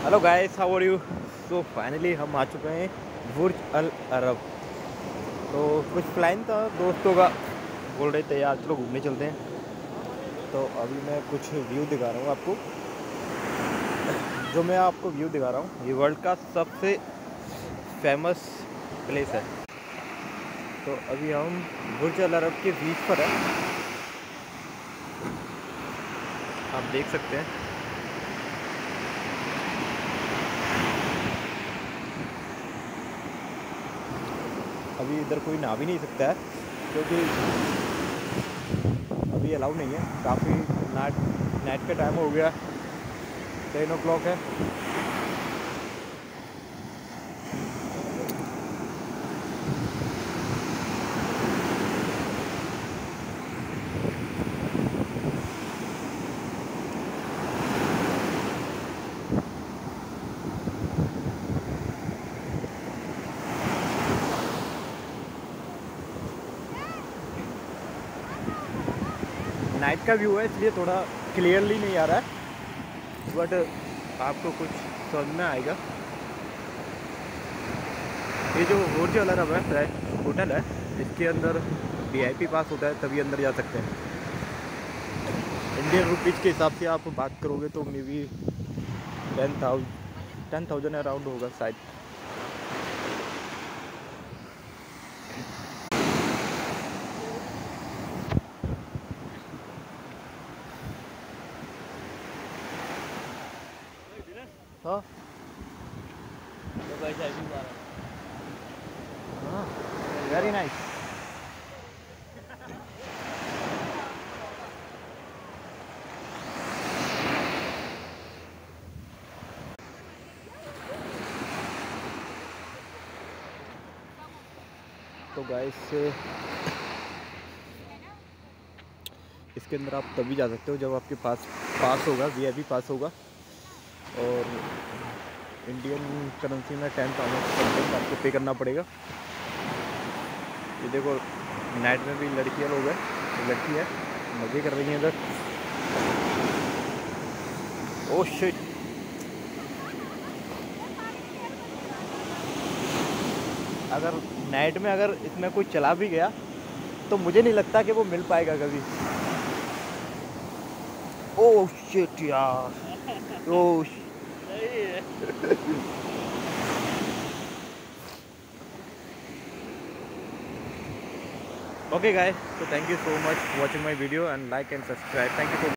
Hello guys, how are you. So finally हम आ चुके हैं बुर्ज अल अरब। तो कुछ प्लान था दोस्तों का, बोल रहे थे यार चलो घूमने चलते हैं। तो अभी मैं कुछ व्यू दिखा रहा हूँ आपको। जो मैं आपको व्यू दिखा रहा हूँ ये वर्ल्ड का सबसे फेमस प्लेस है। तो अभी हम बुर्ज अल अरब के बीच पर है, आप देख सकते हैं। अभी इधर कोई नहा भी नहीं सकता है क्योंकि अभी अलाउ नहीं है। काफ़ी नाइट नाइट का टाइम हो गया, 10 o'clock है। नाइट का व्यू है इसलिए थोड़ा क्लियरली नहीं आ रहा है, बट आपको कुछ समझ में आएगा। ये जो बुर्ज अल अरब है होटल है, इसके अंदर वीआईपी पास होता है तभी अंदर जा सकते हैं। इंडियन रुपीज़ के हिसाब से आप बात करोगे तो मे बी 10,000 अराउंड होगा शायद। हाँ हाँ, वेरी नाइस। तो गाइस इसके अंदर आप तभी जा सकते हो जब आपके पास पास होगा, वीआईपी पास होगा। और इंडियन करेंसी में 10,000 समथिंग आपको पे करना पड़ेगा। ये देखो नाइट में भी लड़कियाँ लोग हैं, लड़की है मज़े कर रही हैं इधर। ओह शिट, अगर नाइट में अगर इसमें कोई चला भी गया तो मुझे नहीं लगता कि वो मिल पाएगा कभी। ओह शिट यार, ओह okay guys, so thank you so much for watching my video and like and subscribe. Thank you so much.